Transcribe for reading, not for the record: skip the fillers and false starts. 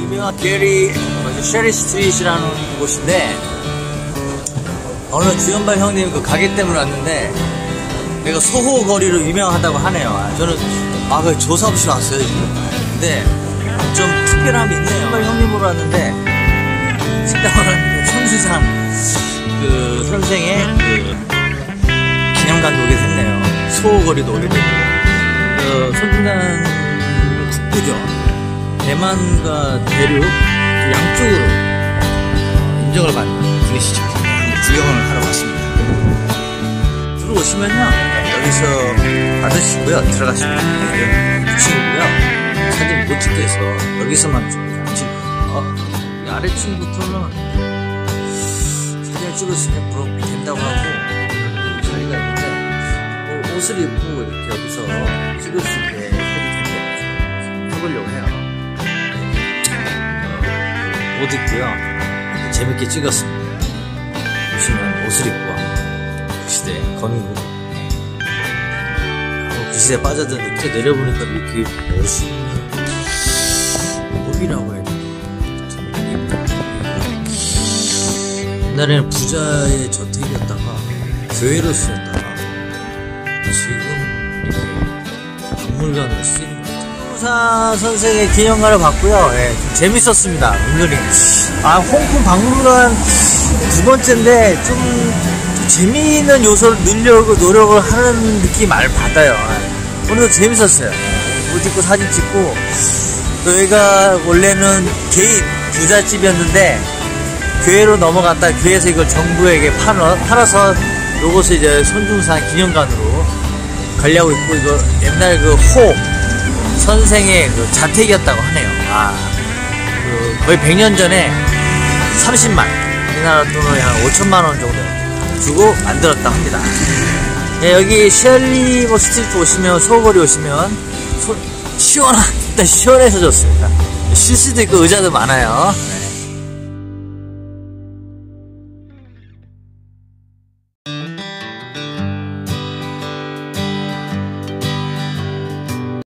유명한 쉐리 스트릿이라는 곳인데, 오늘 주연발 형님 그 가게 때문에 왔는데, 내가 소호 거리로 유명하다고 하네요. 저는 그 조사 없이 왔어요 지금. 근데 좀 특별함이 있네요. 주연발 형님으로 왔는데 식당을 왔는데 손수상 그 선생의 그 기념관도 오게 됐네요. 소호 거리도 오게 되고, 손수상 국부죠. 대만과 대륙 양쪽으로 인정을 받는 분이시죠. 구경을 하러 왔습니다. 들어오시면요, 여기서 받으시고요, 들어가시면 붙이고요, 사진 못 찍게 해서 여기서만 좀 찍고요. 이 아래층부터는 사진을 찍었으면 부럽게 된다고 하고 자리가 있는데, 옷을 입고 이렇게 여기서 찍을 수 있게 해도 된다고 해보려고 해요. 옷 입고요, 재밌게 찍었습니다. 보시면 옷을 입고 그 시대 건국 그 시대에 빠져드는데 밑에 내려보니까 이렇게 멋있는 목이라고 해야 되나. 옛날에는 부자의 저택이었다가 교회로 쓰였다가 지금 이렇게 박물관으로 쓰이는 것 같아요. 사 선생의 기념관을 봤고요. 예, 좀 재밌었습니다. 은근히. 홍콩 박물관 두 번째인데 좀 재미있는 요소를 넣으려고 노력을 하는 느낌 많이 받아요. 오늘도 재밌었어요. 옷 입고 사진 찍고, 또 여기가 원래는 개인 부잣집이었는데 교회로 넘어갔다 교회에서 이걸 정부에게 팔아서 요것을 이제 손중산 기념관으로 관리하고 있고, 이거 옛날 그 호 선생의 그 자택이었다고 하네요. 거의 100년 전에 30만 우리나라 돈으로 한 5천만원 정도 주고 만들었다고 합니다. 네, 여기 쉘리 스트리트 오시면, 소거리 오시면 일단 시원해서 좋습니다. 쉴 수도 있고 의자도 많아요. 네.